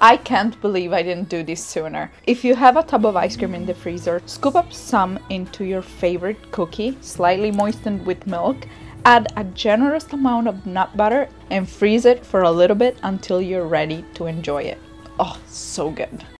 I can't believe I didn't do this sooner. If you have a tub of ice cream in the freezer, scoop up some into your favorite cookie, slightly moistened with milk, add a generous amount of nut butter, and freeze it for a little bit until you're ready to enjoy it. Oh, so good.